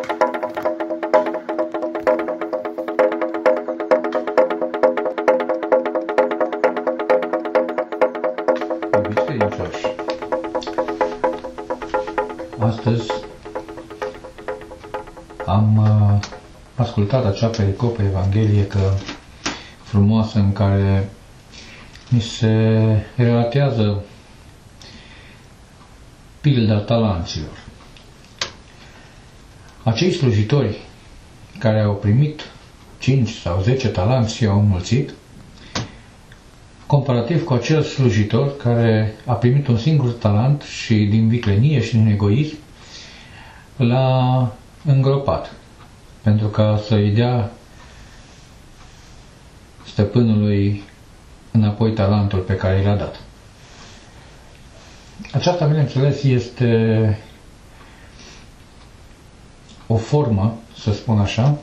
Iubiți credincioși, astăzi am ascultat acea pericopă evanghelică frumoasă în care ni se relatează pilda talanților. Acei slujitori care au primit 5 sau 10 talanți și au înmulțit, comparativ cu acel slujitor care a primit un singur talent și din viclenie și din egoism l-a îngropat pentru ca să-i dea stăpânului înapoi talentul pe care i l-a dat. Aceasta, bineînțeles, este o formă, să spun așa,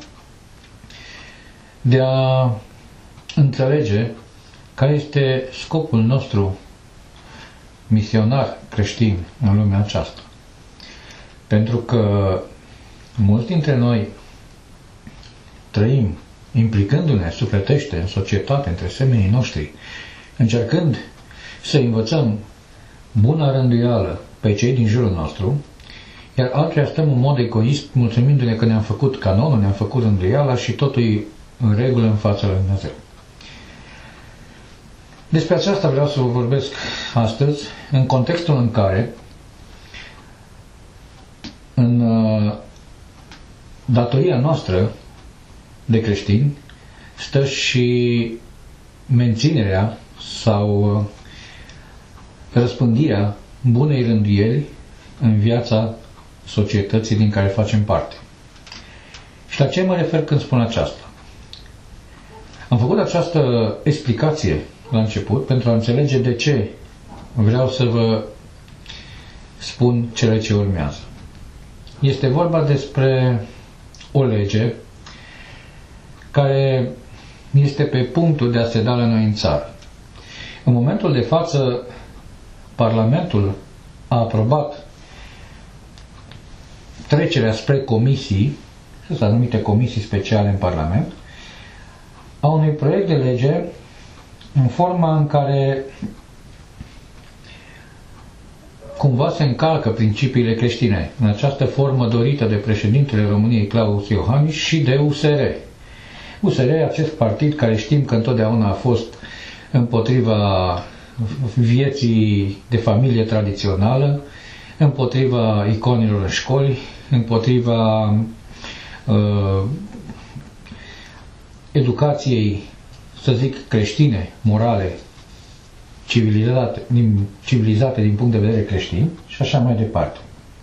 de a înțelege care este scopul nostru misionar creștin în lumea aceasta. Pentru că mulți dintre noi trăim implicându-ne sufletește în societate, între semenii noștri, încercând să învățăm buna rânduială pe cei din jurul nostru, iar alții stăm în mod egoist, mulțumindu-ne că ne-am făcut canonul, ne-am făcut rânduiala și totul e în regulă în fața lui Dumnezeu. Despre aceasta vreau să vă vorbesc astăzi, în contextul în care, în datoria noastră de creștini, stă și menținerea sau răspândirea bunei rânduieli în viața societății din care facem parte. Și la ce mă refer când spun aceasta? Am făcut această explicație la început pentru a înțelege de ce vreau să vă spun cele ce urmează. Este vorba despre o lege care este pe punctul de a se da la noi în țară. În momentul de față, Parlamentul a aprobat trecerea spre comisii, sunt anumite comisii speciale în Parlament, a unui proiect de lege în forma în care cumva se încalcă principiile creștine, în această formă dorită de președintele României Claus Iohannis și de USR. USR, acest partid care știm că întotdeauna a fost împotriva vieții de familie tradițională, împotriva iconilor în școli, împotriva educației, să zic, creștine, morale, civilizate din punct de vedere creștin și așa mai departe.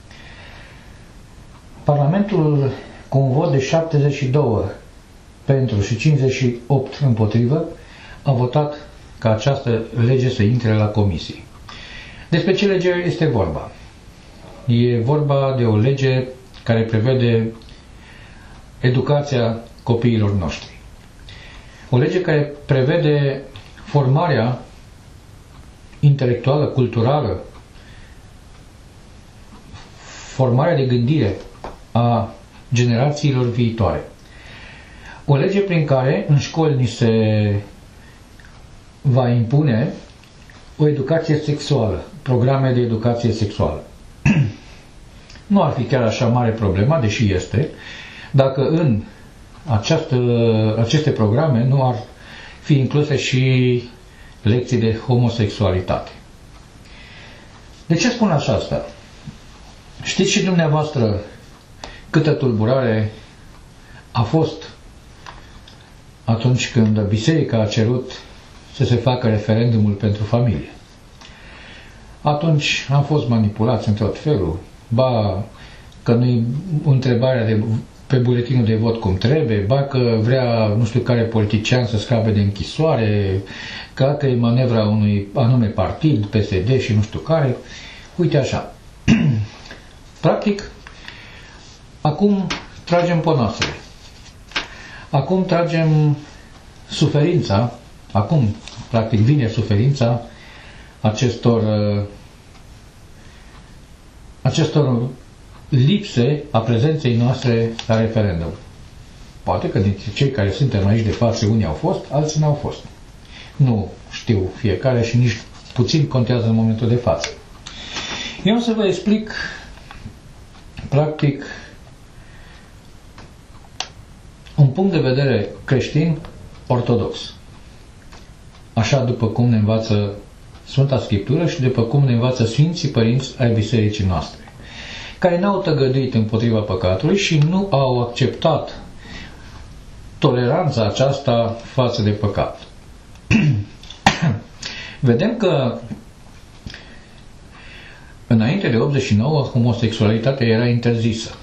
Parlamentul, cu un vot de 72 pentru și 58 împotrivă, a votat ca această lege să intre la comisie. Despre ce lege este vorba? E vorba de o lege care prevede educația copiilor noștri. O lege care prevede formarea intelectuală, culturală, formarea de gândire a generațiilor viitoare. O lege prin care în școli ni se va impune o educație sexuală, programe de educație sexuală. Nu ar fi chiar așa mare problema, deși este, dacă în aceste programe nu ar fi incluse și lecții de homosexualitate. De ce spun asta? Știți și dumneavoastră câtă tulburare a fost atunci când biserica a cerut să se facă referendumul pentru familie. Atunci am fost manipulați în tot felul, ba că nu-i întrebarea pe buletinul de vot cum trebuie, ba că vrea nu știu care politician să scape de închisoare, că e manevra unui anume partid, PSD și nu știu care. Uite așa. Practic, acum tragem ponoasele. Acum tragem suferința, acum, practic, vine suferința acestor lipse a prezenței noastre la referendum. Poate că dintre cei care suntem aici de față, unii au fost, alții n-au fost. Nu știu fiecare și nici puțin contează în momentul de față. Eu o să vă explic practic un punct de vedere creștin ortodox. Așa după cum ne învață Sfânta Scriptură și după cum ne învață Sfinții Părinți ai Bisericii noastre, care n-au tăgăduit împotriva păcatului și nu au acceptat toleranța aceasta față de păcat. Vedem că înainte de 89 homosexualitatea era interzisă.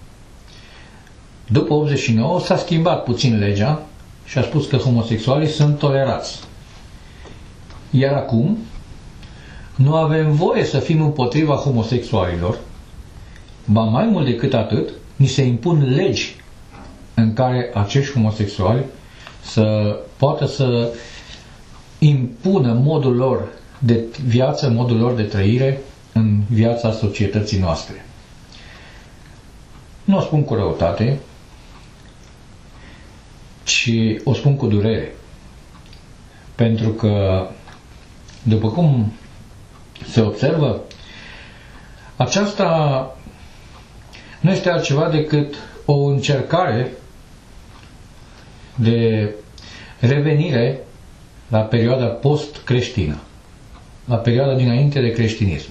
După 89 s-a schimbat puțin legea și a spus că homosexualii sunt tolerați. Iar acum nu avem voie să fim împotriva homosexualilor, ba mai mult decât atât, ni se impun legi în care acești homosexuali să poată să impună modul lor de viață, modul lor de trăire în viața societății noastre. Nu o spun cu răutate, ci o spun cu durere. Pentru că, după cum se observă, aceasta nu este altceva decât o încercare de revenire la perioada post-creștină, la perioada dinainte de creștinism.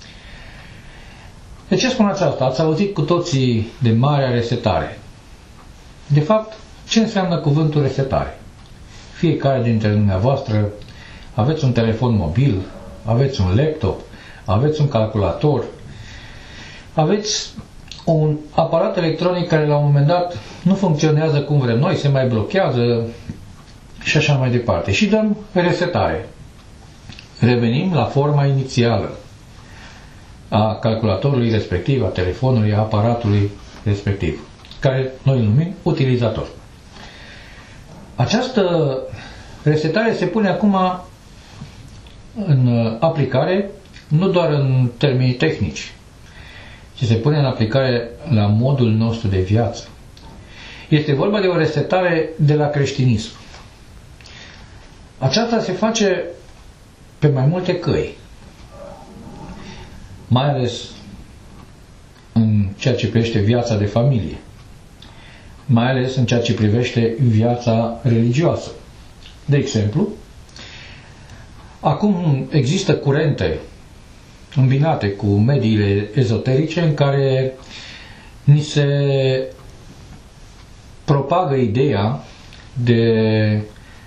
De ce spun aceasta? Ați auzit cu toții de Marea Resetare. De fapt, ce înseamnă cuvântul resetare? Fiecare dintre dumneavoastră aveți un telefon mobil, aveți un laptop, aveți un calculator, aveți un aparat electronic care la un moment dat nu funcționează cum vrem noi, se mai blochează și așa mai departe. Și dăm resetare. Revenim la forma inițială a calculatorului respectiv, a telefonului, a aparatului respectiv, care noi îl numim utilizator. Această resetare se pune acum în aplicare nu doar în termenii tehnici, ci se pune în aplicare la modul nostru de viață. Este vorba de o resetare de la creștinism. Aceasta se face pe mai multe căi, mai ales în ceea ce privește viața de familie, mai ales în ceea ce privește viața religioasă. De exemplu, acum există curente îmbinate cu mediile ezoterice în care ni se propagă ideea de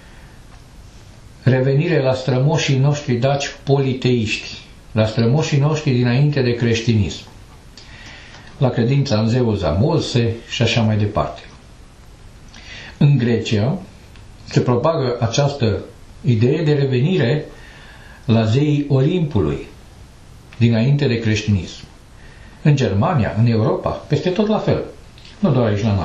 revenire la strămoșii noștri daci politeiști, la strămoșii noștri dinainte de creștinism, la credința în zeul Zamolse și așa mai departe. În Grecia se propagă această idee de revenire la zeii Olimpului, dinainte de creștinism. În Germania, în Europa, peste tot la fel, nu doar aici la noi.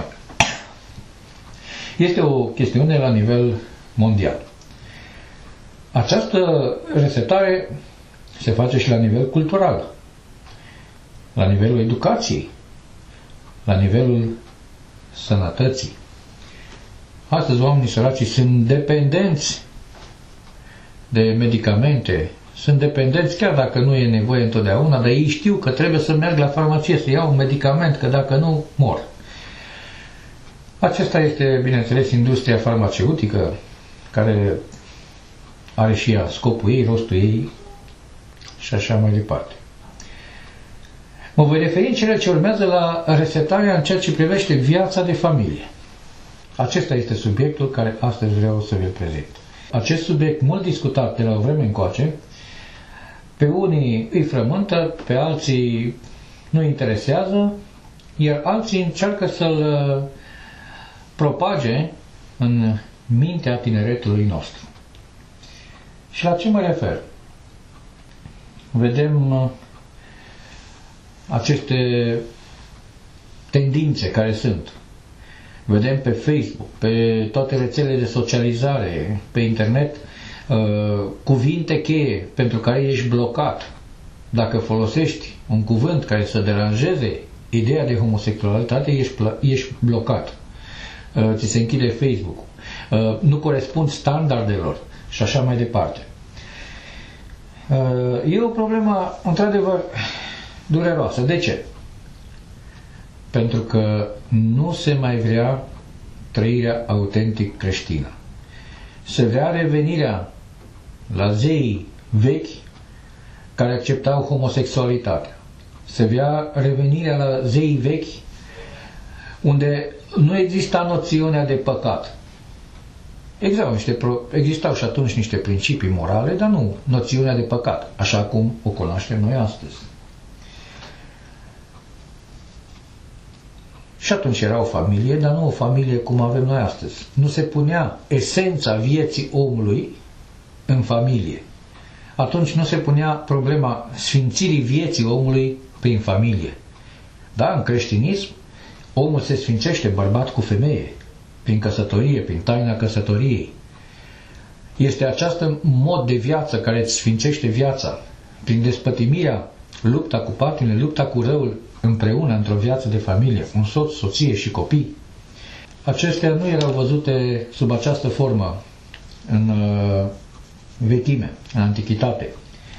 Este o chestiune la nivel mondial. Această resetare se face și la nivel cultural, la nivelul educației, la nivelul sănătății. Astăzi oamenii săraci sunt dependenți de medicamente, sunt dependenți chiar dacă nu e nevoie întotdeauna, dar ei știu că trebuie să merg la farmacie să iau un medicament, că dacă nu, mor. Acesta este, bineînțeles, industria farmaceutică, care are și ea scopul ei, rostul ei și așa mai departe. Mă voi referi în cele ce urmează la resetarea în ceea ce privește viața de familie. Acesta este subiectul care astăzi vreau să vi-l prezint. Acest subiect mult discutat de la o vreme încoace, pe unii îi frământă, pe alții nu interesează, iar alții încearcă să-l propage în mintea tineretului nostru. Și la ce mă refer? Vedem aceste tendințe care sunt. Vedem pe Facebook, pe toate rețelele de socializare, pe internet, cuvinte cheie pentru care ești blocat. Dacă folosești un cuvânt care să deranjeze ideea de homosexualitate, ești blocat. Ți se închide Facebook-ul. Nu corespund standardelor și așa mai departe. E o problemă, într-adevăr, dureroasă. De ce? Pentru că nu se mai vrea trăirea autentic creștină. Se vrea revenirea la zeii vechi care acceptau homosexualitatea. Se vrea revenirea la zeii vechi unde nu exista noțiunea de păcat. Existau și atunci niște principii morale, dar nu noțiunea de păcat, așa cum o cunoaștem noi astăzi. Și atunci era o familie, dar nu o familie cum avem noi astăzi. Nu se punea esența vieții omului în familie. Atunci nu se punea problema sfințirii vieții omului prin familie. Da, în creștinism, omul se sfințește bărbat cu femeie, prin căsătorie, prin taina căsătoriei. Este acest mod de viață care îți sfințește viața, prin despătimirea, lupta cu patimile, lupta cu răul împreună într-o viață de familie, un soț, soție și copii. Acestea nu erau văzute sub această formă în vechime, în antichitate.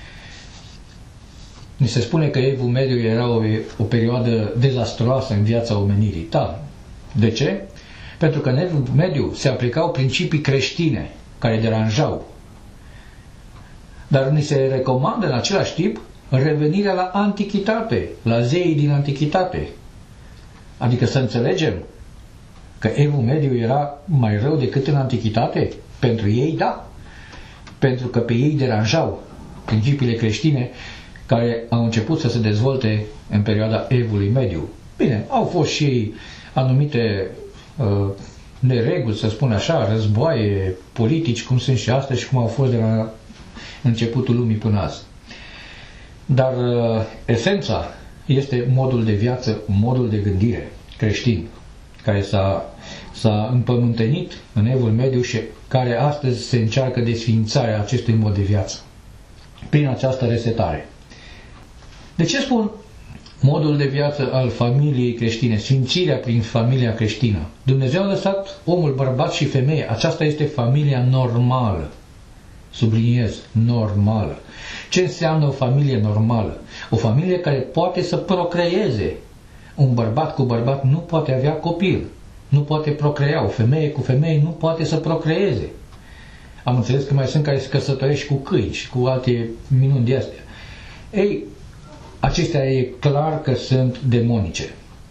Ni se spune că Evul Mediu era o perioadă dezastruoasă în viața omenirii. Da. De ce? Pentru că în Evul Mediu se aplicau principii creștine care deranjau. Dar ni se recomandă în același timp revenirea la antichitate, la zeii din antichitate. Adică să înțelegem că Evul Mediu era mai rău decât în antichitate? Pentru ei, da. Pentru că pe ei deranjau principiile creștine care au început să se dezvolte în perioada Evului Mediu. Bine, au fost și anumite nereguli, să spun așa, războaie, politici, cum sunt și astăzi și cum au fost de la începutul lumii până azi. Dar esența este modul de viață, modul de gândire creștin, care s-a împământenit în Evul Mediu și care astăzi se încearcă desființarea acestui mod de viață prin această resetare. De ce spun modul de viață al familiei creștine, sfințirea prin familia creștină? Dumnezeu a lăsat omul bărbat și femeie. Aceasta este familia normală. Subliniez, normală. Ce înseamnă o familie normală? O familie care poate să procreeze. Un bărbat cu bărbat nu poate avea copil. Nu poate procrea. O femeie cu femeie nu poate să procreeze. Am înțeles că mai sunt care se căsătoresc cu câini și cu alte minuni de astea. Ei, acestea e clar că sunt demonice.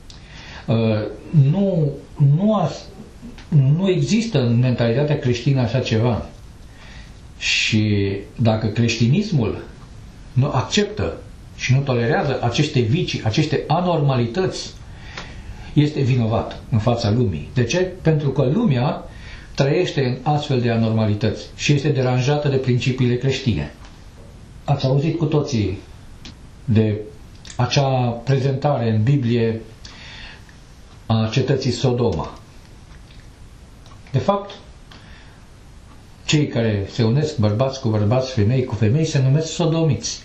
Nu există în mentalitatea creștină așa ceva. Și dacă creștinismul nu acceptă și nu tolerează aceste vicii, aceste anormalități, este vinovat în fața lumii. De ce? Pentru că lumea trăiește în astfel de anormalități și este deranjată de principiile creștine. Ați auzit cu toții de acea prezentare în Biblie a cetății Sodoma. De fapt, cei care se unesc bărbați cu bărbați, femei cu femei, se numesc sodomiți.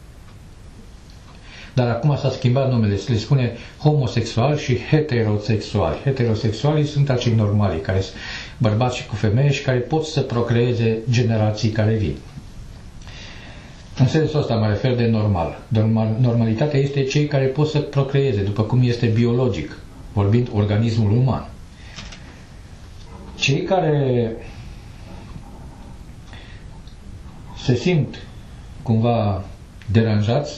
Dar acum s-a schimbat numele, se le spune homosexual și heterosexuali. Heterosexualii sunt acei normali, care sunt bărbați și cu femei și care pot să procreeze generații care vin. În sensul ăsta mă refer de normal. Normalitatea este cei care pot să procreeze, după cum este biologic, vorbind organismul uman. Cei care se simt cumva deranjați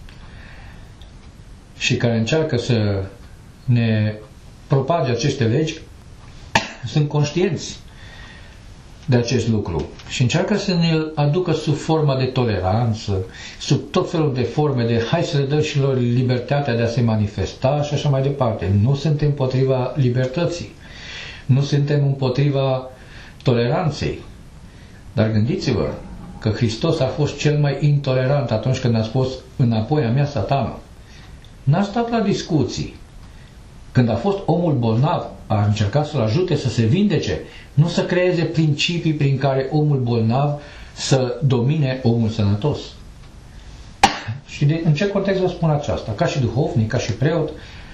și care încearcă să ne propage aceste legi sunt conștienți de acest lucru și încearcă să ne aducă sub forma de toleranță, sub tot felul de forme de hai să le dăm și lor libertatea de a se manifesta și așa mai departe. Nu suntem împotriva libertății, nu suntem împotriva toleranței, dar gândiți-vă că Hristos a fost cel mai intolerant atunci când a spus înapoi a mea, Satană. N-a stat la discuții. Când a fost omul bolnav, a încercat să-l ajute să se vindece, nu să creeze principii prin care omul bolnav să domine omul sănătos. Și în ce context vă spun aceasta? Ca și duhovnic, ca și preot,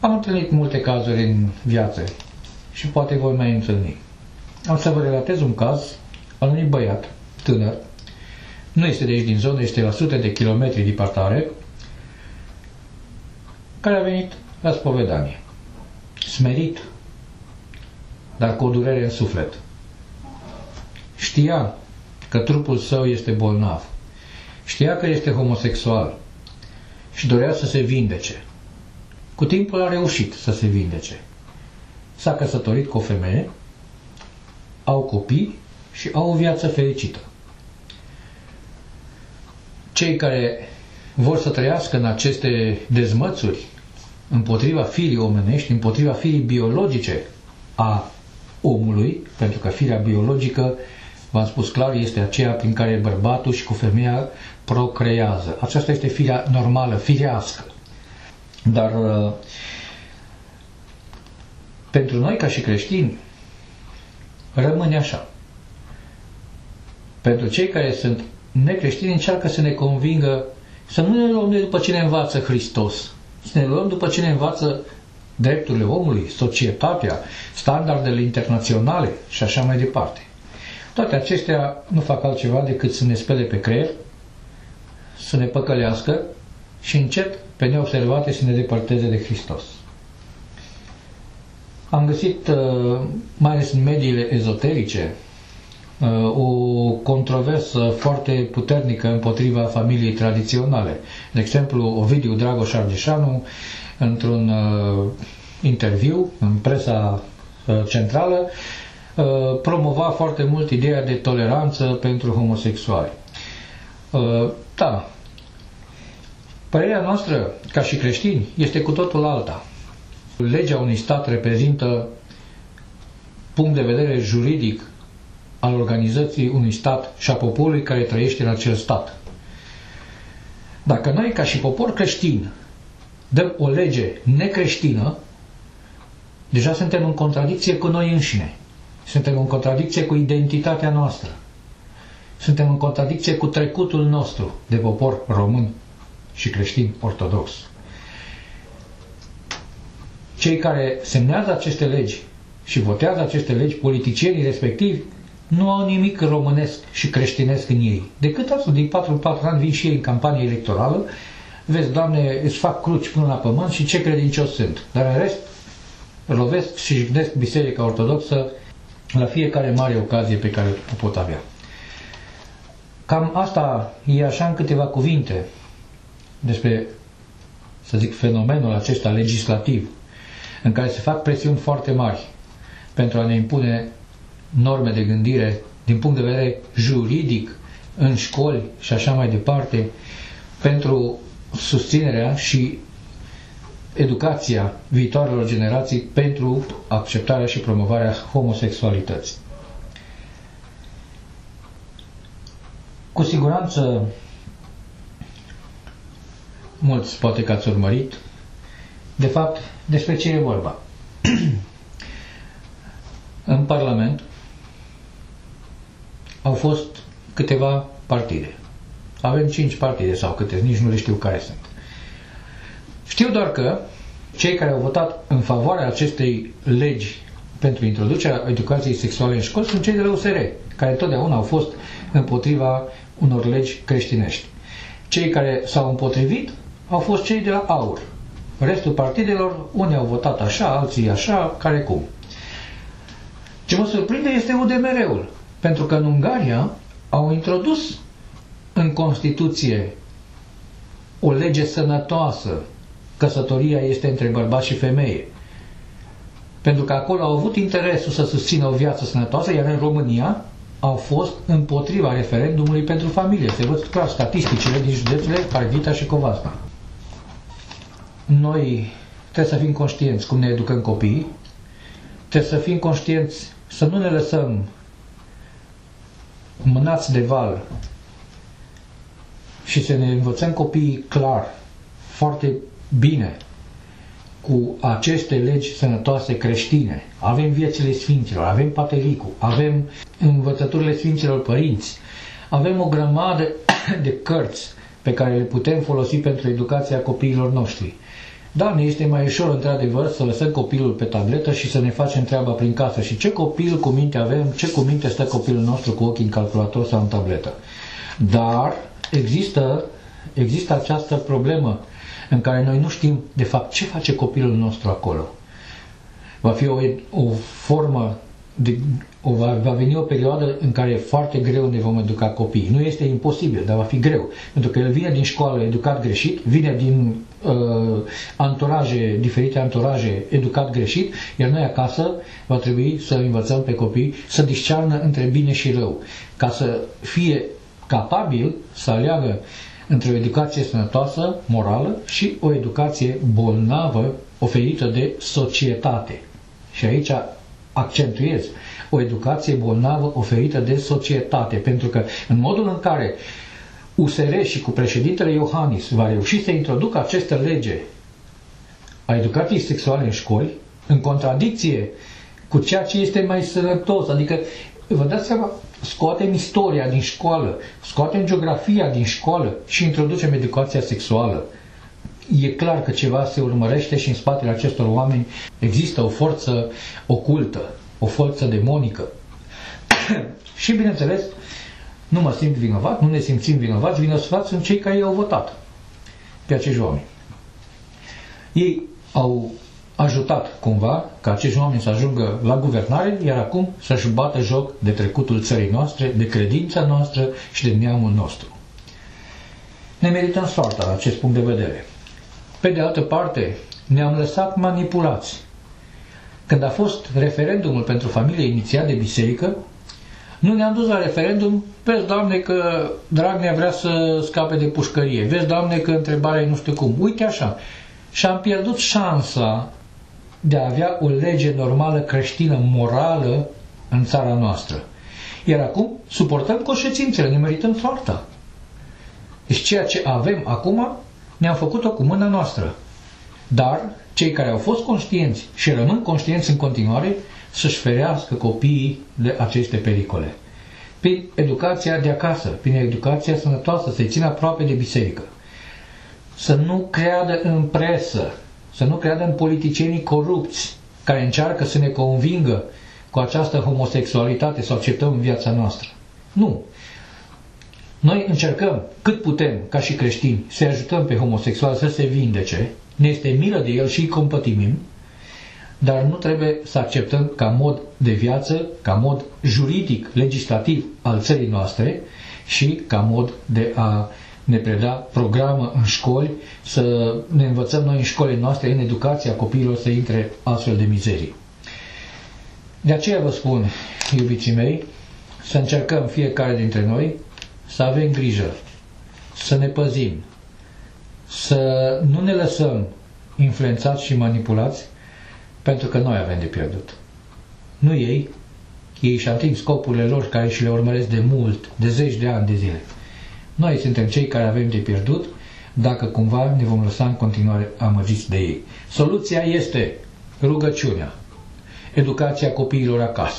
Am întâlnit multe cazuri în viață și poate voi mai întâlni. Am să vă relatez un caz al unui băiat tânăr, nu este de aici din zonă, este la sute de kilometri departare, care a venit la spovedanie. Smerit, dar cu o durere în suflet. Știa că trupul său este bolnav. Știa că este homosexual și dorea să se vindece. Cu timpul a reușit să se vindece. S-a căsătorit cu o femeie, au copii și au o viață fericită. Cei care vor să trăiască în aceste dezmățuri împotriva firii omenești, împotriva firii biologice a omului, pentru că firea biologică, v-am spus clar, este aceea prin care bărbatul și cu femeia procrează. Aceasta este firea normală, firească. Dar pentru noi, ca și creștini, rămâne așa. Pentru cei care sunt necreștini, încearcă să ne convingă să nu ne luăm după ce ne învață Hristos, să ne luăm după ce ne învață drepturile omului, societatea, standardele internaționale și așa mai departe. Toate acestea nu fac altceva decât să ne spele pe creier, să ne păcălească și încet, pe neobservate, să ne depărteze de Hristos. Am găsit, mai ales în mediile ezoterice, o controversă foarte puternică împotriva familiei tradiționale. De exemplu, Ovidiu Dragoș Argeșanu, într-un interviu în presa centrală, promova foarte mult ideea de toleranță pentru homosexuali. Da, părerea noastră, ca și creștini, este cu totul alta. Legea unui stat reprezintă punct de vedere juridic al organizației unui stat și a poporului care trăiește în acel stat. Dacă noi, ca și popor creștin, dăm o lege necreștină, deja suntem în contradicție cu noi înșine. Suntem în contradicție cu identitatea noastră. Suntem în contradicție cu trecutul nostru de popor român și creștin ortodox. Cei care semnează aceste legi și votează aceste legi, politicienii respectivi, nu au nimic românesc și creștinesc în ei. Decât asta, din 4 în 4 ani vin și ei în campanie electorală, vezi, Doamne, îți fac cruci până la pământ și ce credincios sunt. Dar în rest, lovesc și jignesc Biserica Ortodoxă la fiecare mare ocazie pe care o pot avea. Cam asta e așa în câteva cuvinte despre, să zic, fenomenul acesta legislativ, în care se fac presiuni foarte mari pentru a ne impune norme de gândire din punct de vedere juridic în școli și așa mai departe, pentru susținerea și educația viitoarelor generații pentru acceptarea și promovarea homosexualității. Cu siguranță, mulți poate că ați urmărit, de fapt, despre ce e vorba. În Parlament au fost câteva partide. Avem 5 partide sau câte, nici nu le știu care sunt. Știu doar că cei care au votat în favoarea acestei legi pentru introducerea educației sexuale în școli sunt cei de la USR, care totdeauna au fost împotriva unor legi creștinești. Cei care s-au împotrivit au fost cei de la AUR. Restul partidelor, unii au votat așa, alții așa, care cum. Ce mă surprinde este UDMR-ul, pentru că în Ungaria au introdus în Constituție o lege sănătoasă. Căsătoria este între bărbat și femeie. Pentru că acolo au avut interesul să susțină o viață sănătoasă, iar în România au fost împotriva referendumului pentru familie. Se văd clar statisticile din județele Harghita și Covasna. Noi trebuie să fim conștienți cum ne educăm copiii, trebuie să fim conștienți să nu ne lăsăm mânați de val și să ne învățăm copiii clar, foarte bine, cu aceste legi sănătoase creștine. Avem viețile Sfinților, avem Patericul, avem învățăturile Sfinților Părinți, avem o grămadă de cărți pe care le putem folosi pentru educația copiilor noștri. Da, ne este mai ușor, într-adevăr, să lăsăm copilul pe tabletă și să ne facem treaba prin casă. Și ce copil cu minte avem, ce cu minte stă copilul nostru cu ochii în calculator sau în tabletă. Dar există această problemă în care noi nu știm, de fapt, ce face copilul nostru acolo. Va fi o formă, va veni o perioadă în care e foarte greu ne vom educa copiii. Nu este imposibil, dar va fi greu. Pentru că el vine din școală educat greșit, vine din diferite anturaje educat greșit, iar noi acasă va trebui să învățăm pe copii să discearnă între bine și rău, ca să fie capabil să aleagă între o educație sănătoasă, morală, și o educație bolnavă oferită de societate. Și aici accentuez, o educație bolnavă oferită de societate, pentru că în modul în care USR și cu președintele Iohannis va reuși să introducă această lege a educației sexuale în școli, în contradicție cu ceea ce este mai sănătos, adică vă dați seama, scoatem istoria din școală, scoatem geografia din școală și introducem educația sexuală. E clar că ceva se urmărește și în spatele acestor oameni există o forță ocultă, o forță demonică. Și bineînțeles, nu mă simt vinovat, nu ne simțim vinovați sunt cei care i-au votat pe acești oameni. Ei au ajutat cumva ca acești oameni să ajungă la guvernare, iar acum să-și bată joc de trecutul țării noastre, de credința noastră și de neamul nostru. Ne merităm soarta la acest punct de vedere. Pe de altă parte, ne-am lăsat manipulați. Când a fost referendumul pentru familie inițiat de biserică, nu ne-am dus la referendum, vezi, Doamne, că Dragnea vrea să scape de pușcărie, vezi, Doamne, că întrebarea e nu știu cum, uite așa. Și am pierdut șansa de a avea o lege normală creștină, morală în țara noastră. Iar acum suportăm consecințele, ne merităm soarta. Deci ceea ce avem acum ne-am făcut-o cu mâna noastră. Dar cei care au fost conștienți și rămân conștienți în continuare să-și ferească copiii de aceste pericole. Prin educația de acasă, prin educația sănătoasă, să-i țină aproape de biserică. Să nu creadă în presă, să nu creadă în politicienii corupți care încearcă să ne convingă cu această homosexualitate să o acceptăm în viața noastră. Nu. Noi încercăm cât putem, ca și creștini, să ajutăm pe homosexual să se vindece, ne este milă de el și îi compătimim, dar nu trebuie să acceptăm ca mod de viață, ca mod juridic, legislativ al țării noastre și ca mod de a ne preda programă în școli, să ne învățăm noi în școlile noastre, în educația copiilor, să intre astfel de mizerii. De aceea vă spun, iubiții mei, să încercăm fiecare dintre noi să avem grijă, să ne păzim, să nu ne lăsăm influențați și manipulați, pentru că noi avem de pierdut. Nu ei, ei își ating scopurile lor care și le urmăresc de mult, de zeci de ani de zile. Noi suntem cei care avem de pierdut dacă cumva ne vom lăsa în continuare amăgiți de ei. Soluția este rugăciunea, educația copiilor acasă.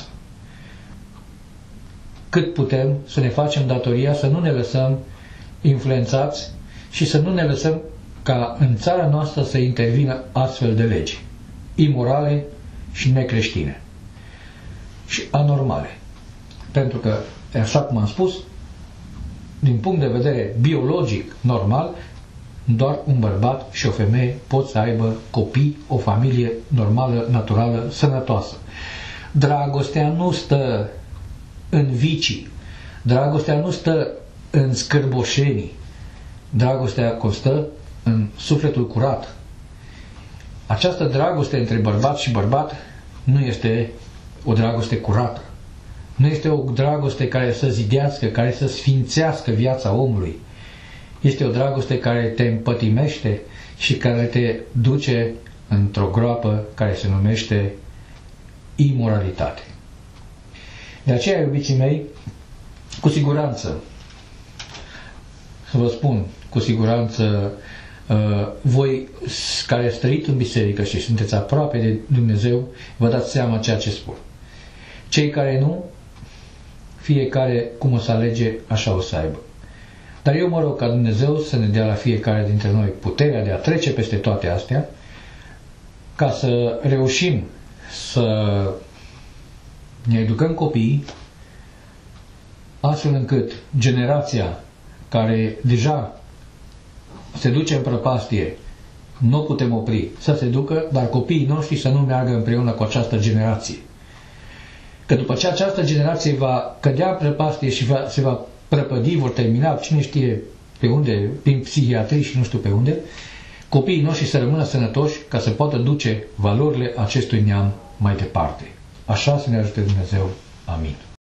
Cât putem să ne facem datoria să nu ne lăsăm influențați și să nu ne lăsăm ca în țara noastră să intervină astfel de legi imorale și necreștine și anormale. Pentru că, așa cum am spus, din punct de vedere biologic normal, doar un bărbat și o femeie pot să aibă copii, o familie normală, naturală, sănătoasă. Dragostea nu stă în vicii, dragostea nu stă în scârboșenii, dragostea constă în sufletul curat. Această dragoste între bărbat și bărbat nu este o dragoste curată. Nu este o dragoste care să zidească, care să sfințească viața omului. Este o dragoste care te împătimește și care te duce într-o groapă care se numește imoralitate. De aceea, iubiții mei, cu siguranță, să vă spun, cu siguranță, voi care trăiți în biserică și sunteți aproape de Dumnezeu, vă dați seama ceea ce spun. Cei care nu, fiecare cum o să alege, așa o să aibă. Dar eu mă rog ca Dumnezeu să ne dea la fiecare dintre noi puterea de a trece peste toate astea ca să reușim să ne educăm copiii astfel încât generația care deja se duce în prăpastie, nu o putem opri să se ducă, dar copiii noștri să nu meargă împreună cu această generație. Că după ce această generație va cădea în prăpastie și se va prăpădi, vor termina, cine știe pe unde, prin psihiatrie și nu știu pe unde, copiii noștri să rămână sănătoși ca să poată duce valorile acestui neam mai departe. Așa să ne ajute Dumnezeu. Amin.